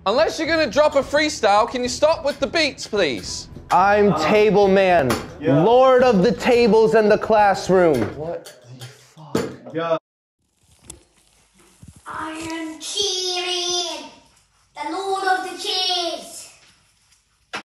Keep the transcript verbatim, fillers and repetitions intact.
Unless you're gonna drop a freestyle, can you stop with the beats, please? I'm uh, Table Man, yeah. Lord of the tables and the classroom. What the fuck? Yeah. Iron Cheese.